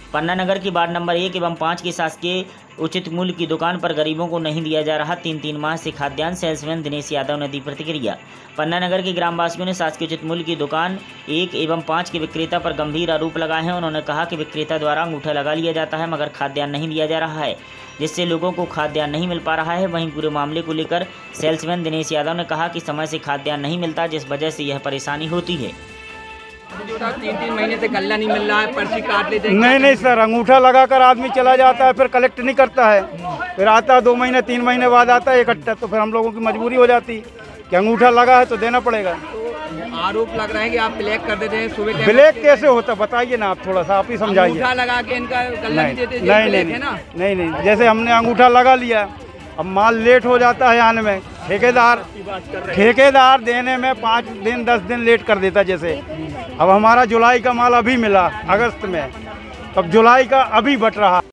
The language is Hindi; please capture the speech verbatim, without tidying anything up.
पन्ना नगर की वार्ड नंबर एक एवं पाँच की शासकीय उचित मूल्य की दुकान पर गरीबों को नहीं दिया जा रहा तीन तीन माह से खाद्यान्न। सेल्समैन दिनेश यादव ने दी प्रतिक्रिया। पन्ना नगर के ग्रामवासियों ने शासकीय उचित मूल्य की दुकान एक एवं पाँच के विक्रेता पर गंभीर आरोप लगाए हैं। उन्होंने कहा कि विक्रेता द्वारा अंगूठा लगा लिया जाता है मगर खाद्यान्न नहीं दिया जा रहा है, जिससे लोगों को खाद्यान्न नहीं मिल पा रहा है। वहीं पूरे मामले को लेकर सेल्समैन दिनेश यादव ने कहा कि समय से खाद्यान्न नहीं मिलता, जिस वजह से यह परेशानी होती है। तीन तीन महीने से गल्ला नहीं मिल रहा है, पर्ची काट लेते हैं। नहीं नहीं सर, अंगूठा लगाकर आदमी चला जाता है, फिर कलेक्ट नहीं करता है, फिर आता है दो महीने तीन महीने बाद आता है इकट्ठा, तो फिर हम लोगों की मजबूरी हो जाती कि अंगूठा लगा है तो देना पड़ेगा। तो आरोप लग रहा है कि आप ब्लैक कर देते हैं सुबह। ब्लैक कैसे होता बताइए ना, आप थोड़ा सा आप ही समझाइए। अंगूठा लगा के इनका गल्ला नहीं देते। नहीं नहीं नहीं, नहीं नहीं जैसे हमने अंगूठा लगा लिया, अब माल लेट हो जाता है आने में, ठेकेदार ठेकेदार देने में पाँच दिन दस दिन लेट कर देता। जैसे अब हमारा जुलाई का माल अभी मिला अगस्त में, अब जुलाई का अभी बट रहा।